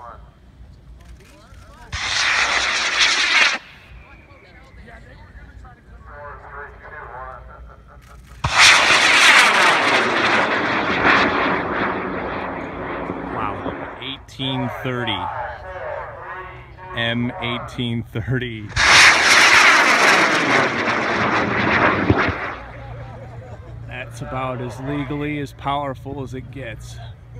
Wow, 1830. M1830. That's about as legally as powerful as it gets.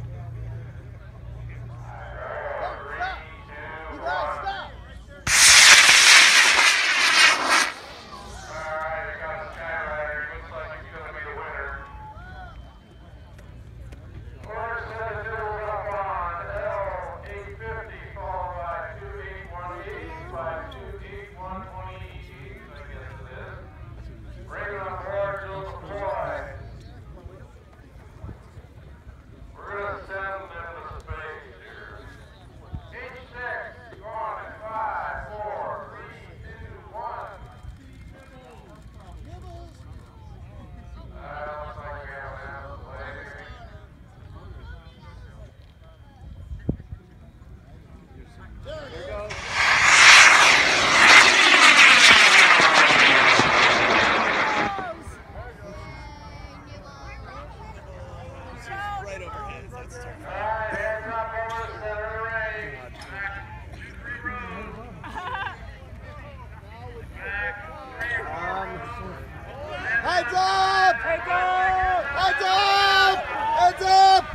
Heads up! Heads up! Heads up! Heads up!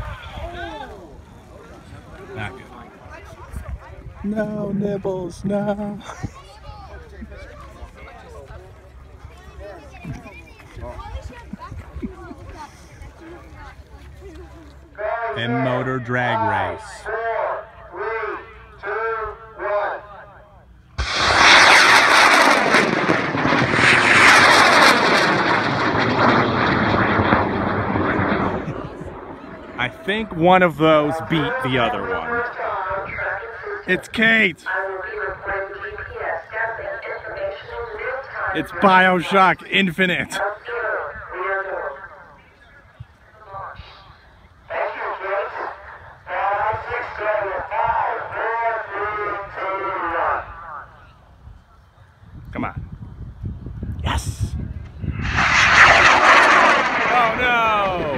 Not good. No nibbles, no. M Motor Drag Race. 4, 3, 2, 1. I think one of those beat the other one. It's Kate! It's BioShock Infinite! Come on. Yes! Oh no!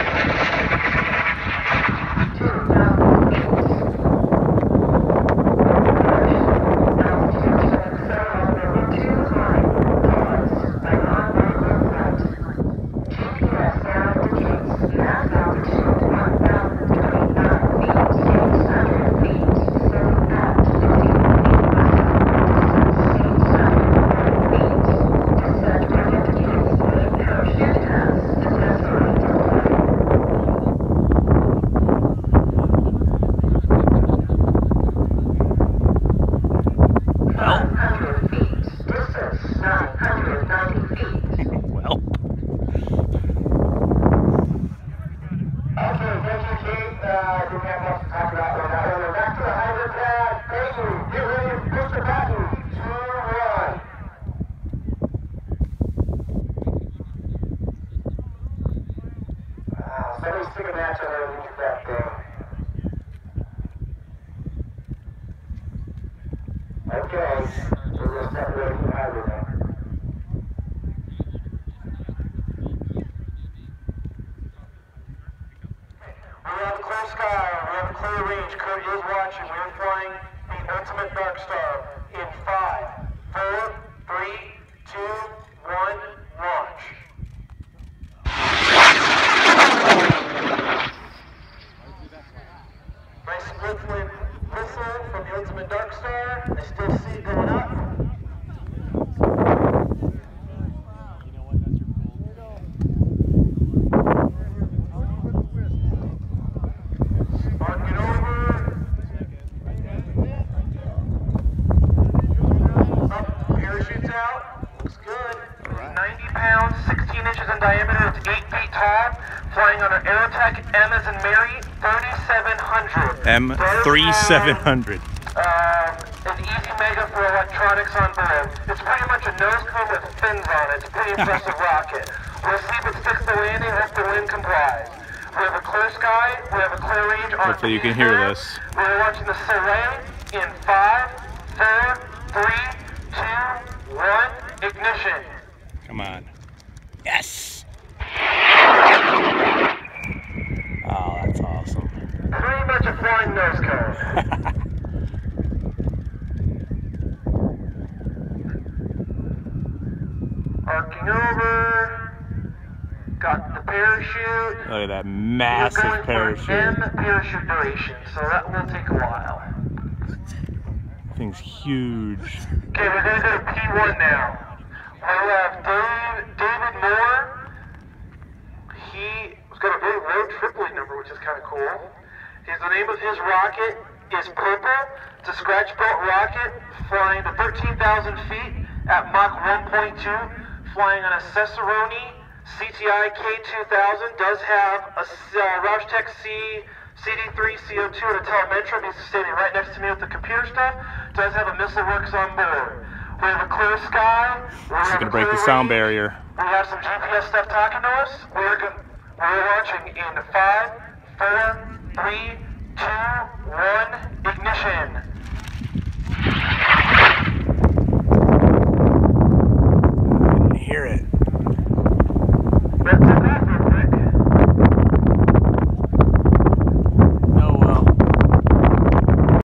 Kurt is watching. We're flying the Ultimate Dark Star in 5, 4, 3, 2, 1, launch. Nice split flip whistle from the Ultimate Dark Star. I still see it going up. Diameter, it's 8 feet tall, flying on an Aerotech M as in Mary 3700. M3700. An easy mega for electronics on board. It's pretty much a nose cone with fins on it. It's a pretty impressive rocket. We'll see if it sticks the landing, hope the wind complies. We have a clear sky. We have a clear range on Hopefully you can hear this. We're watching the Soleil in 5, 4, 3, 2, 1. Ignition. Come on. Yes! Oh, that's awesome. Pretty much a flying nose cone. Arcing over. Got the parachute. Look at that We're massive going parachute. for an M parachute duration, so that will take a while. Thing's huge. Okay, we're going to go to P1 now. We have David Moore. He's got a very low tripling number, which is kind of cool. The name of his rocket is Purple. It's a scratch built rocket flying to 13,000 feet at Mach 1.2, flying on a Cesaroni CTI K2000. Does have a Roush-Tech CD3 CO2 and a telemetron. He's standing right next to me with the computer stuff. Does have a missile works on board. We have a clear sky. This is going to break the sound barrier. We have some GPS stuff talking to us. We're launching in 5, 4, 3, 2, 1.